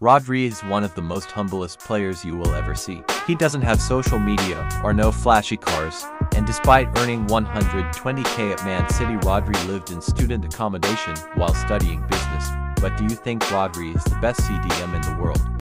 Rodri is one of the most humblest players you will ever see. He doesn't have social media or no flashy cars, and despite earning 120k at Man City, Rodri lived in student accommodation while studying business. But do you think Rodri is the best CDM in the world?